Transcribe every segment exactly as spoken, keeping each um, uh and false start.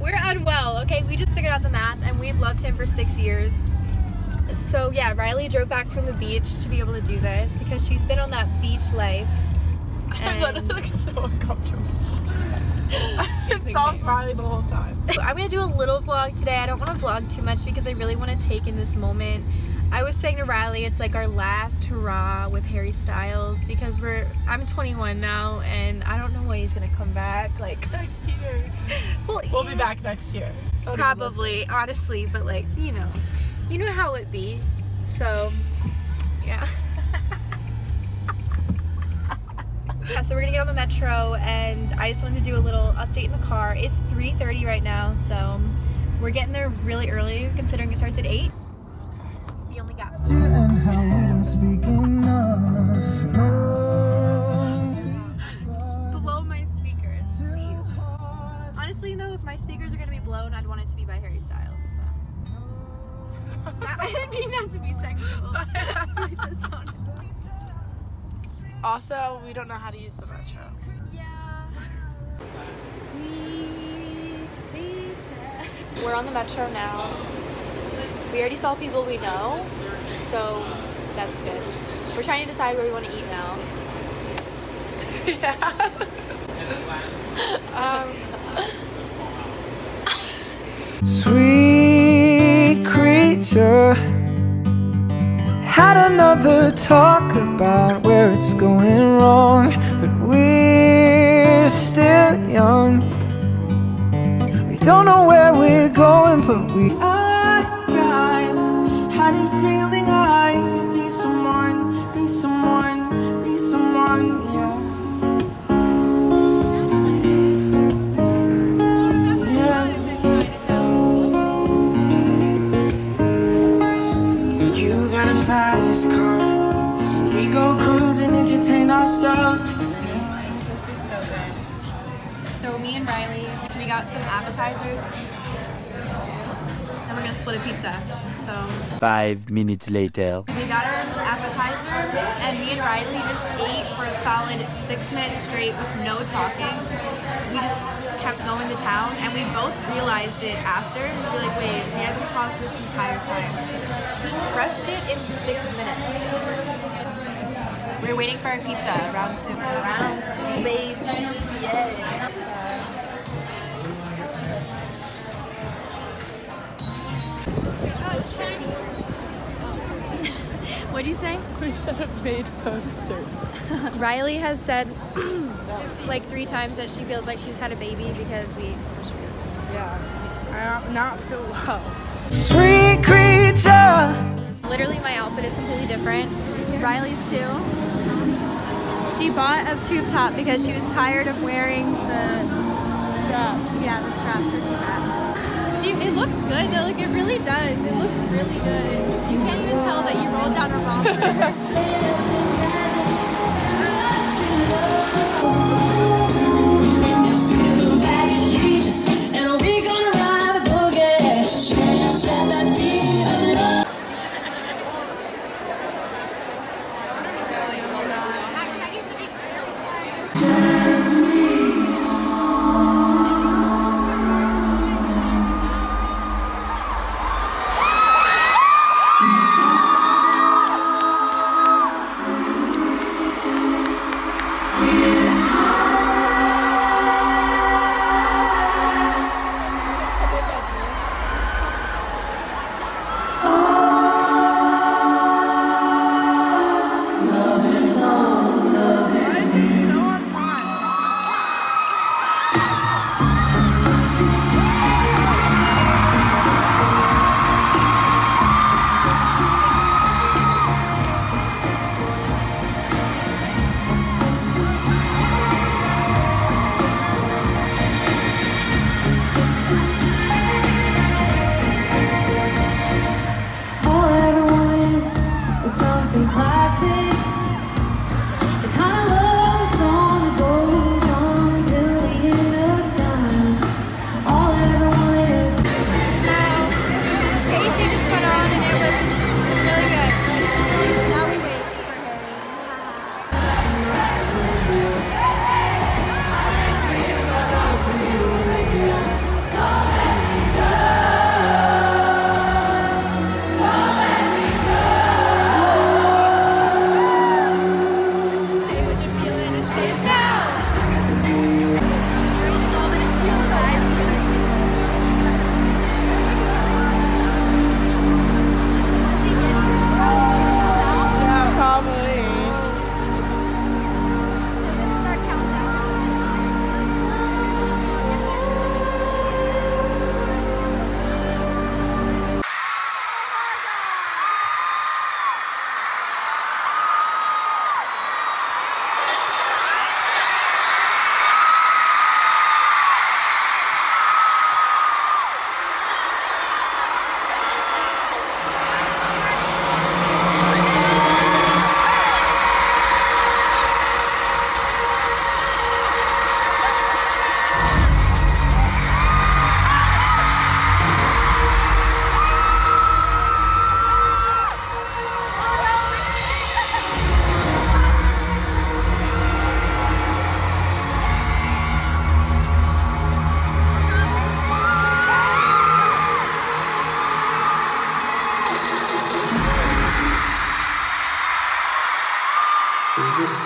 we're unwell, okay? We just figured out the math and we've loved him for six years. So yeah, Riley drove back from the beach to be able to do this because she's been on that beach life. I thought it looked so uncomfortable. I've been soft smiling the whole time. I'm gonna do a little vlog today. I don't want to vlog too much because I really want to take in this moment. I was saying to Riley, it's like our last hurrah with Harry Styles because we're I'm twenty-one now and I don't know when he's gonna come back. Like next year. Well, we'll yeah, be back next year. Don't probably, honestly, but like you know, you know how it be. So yeah. Yeah, so we're gonna get on the metro and I just wanted to do a little update in the car. It's three thirty right now, so we're getting there really early considering it starts at eight. We only got and how we don't speak enough. Blow my speakers, please. Honestly though, if my speakers are gonna be blown, I'd want it to be by Harry Styles. So. I didn't mean that to be sexual. Like, that sounded... Also, we don't know how to use the metro. Yeah. Sweet creature. We're on the metro now. We already saw people we know, so that's good. We're trying to decide where we want to eat now. Yeah. um. Sweet creature. Had another talk about where it's going wrong, but we're still young. We don't know where we're going, but we I, I had a feeling I could be someone, be someone, be someone, yeah. Fast car, we go cruising, entertain ourselves. This is so good. So me and Riley, we got some appetizers, and we're gonna split a pizza. So five minutes later, we got our appetizer, and me and Riley just ate for a solid six minutes straight with no talking. We just kept going to town, and we both realized it after. We were like, wait, we haven't talked this entire time. We crushed it in six minutes. We're waiting for our pizza. Round two. Round two, baby. Yeah. What'd you say? We should have made posters. Riley has said like three times that she feels like she just had a baby because we ate so much food. Yeah. I do not feel well. Sweet creature. Literally my outfit is completely different. Riley's too. She bought a tube top because she was tired of wearing the straps. Yeah, the straps for strap. She it looks good though, like it really does. It looks really good. You can't even tell that you rolled down her romper.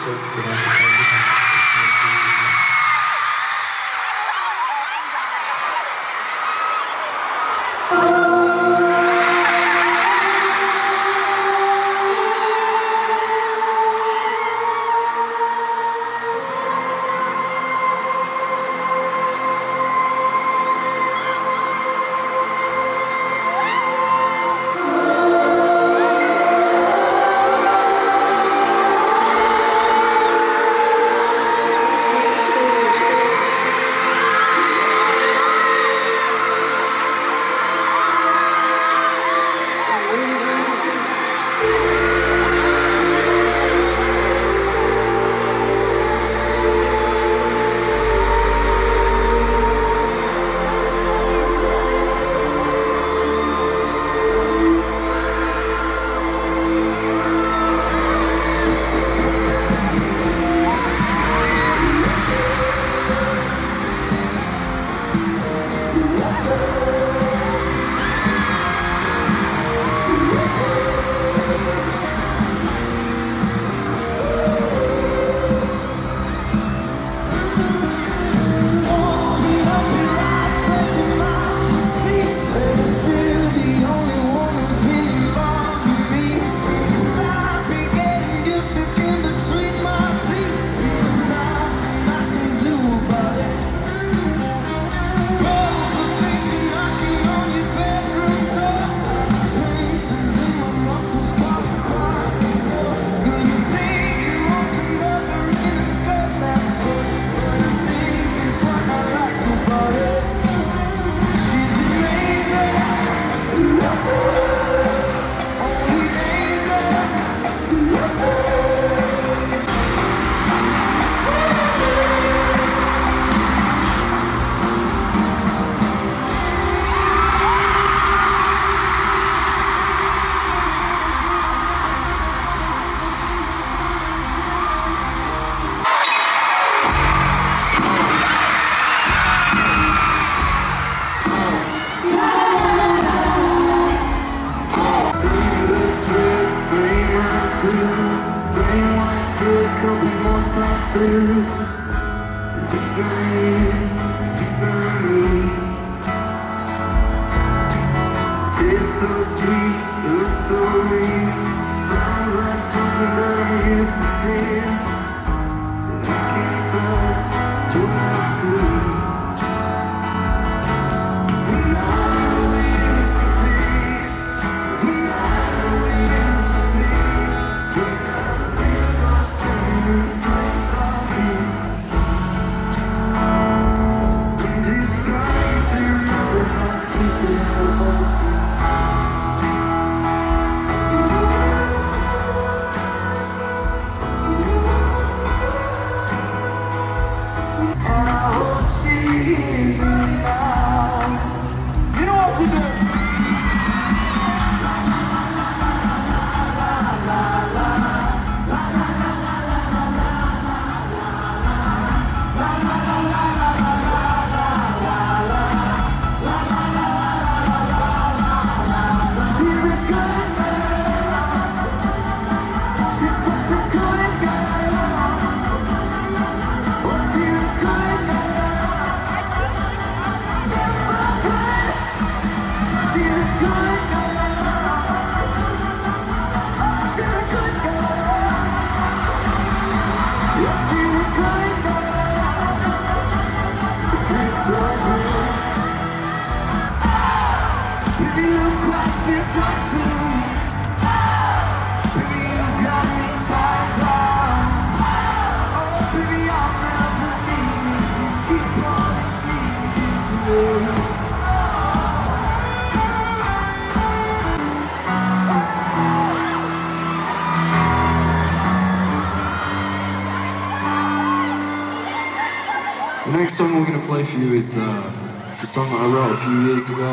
The next song we're going to play for you is uh, it's a song that I wrote a few years ago,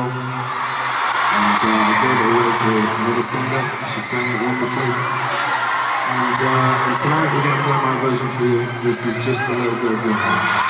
and uh, I gave it away to another singer. She sang it wonderfully, and, uh, and tonight we're going to play my version for you. This is just a little bit of your heart.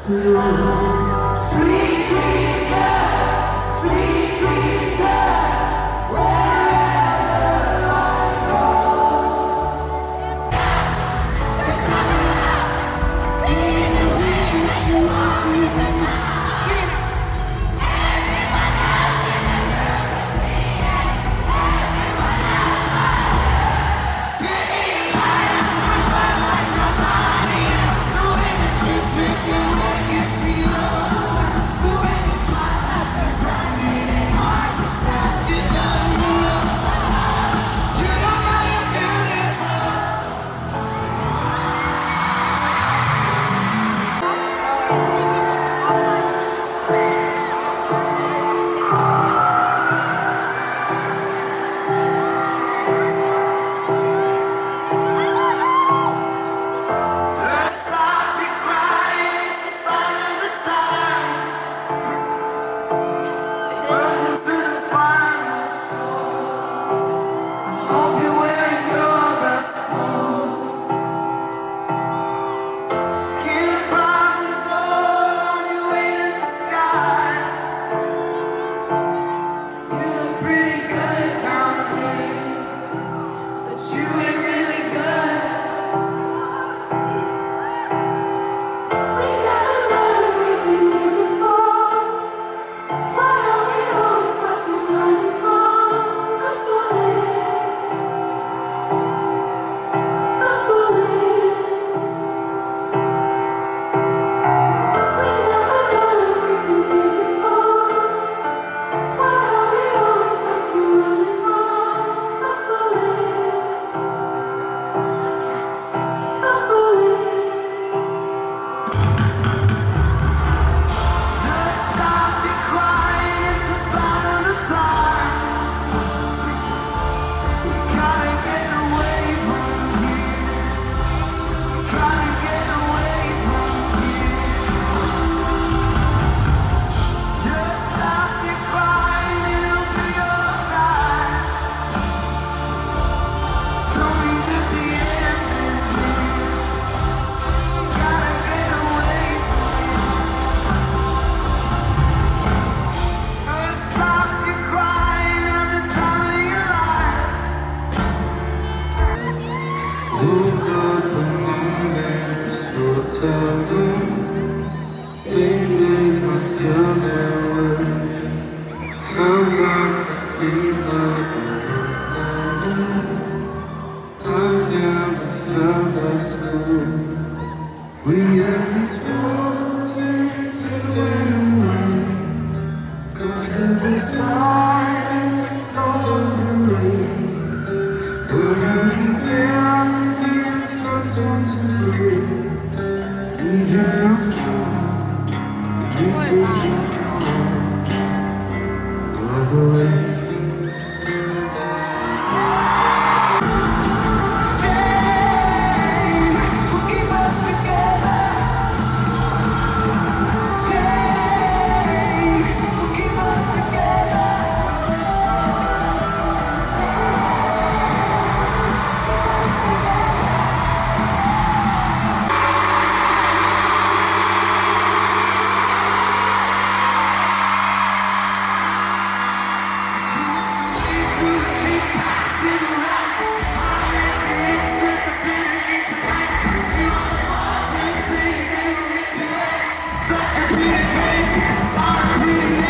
Sweet creature, sweet creature, wherever I go, in the way that you are giving me. Woke up alone in this hotel room, played with myself away. Felt like to sleep like a drunk night. I've never felt less cool. We haven't spoken in a way. Comfortable silence is overrated. But I'll be the first one to breathe. Even after this is your fault. By the way, chain will keep us together. Chain will keep us together. Such a pretty face, I'm pretty.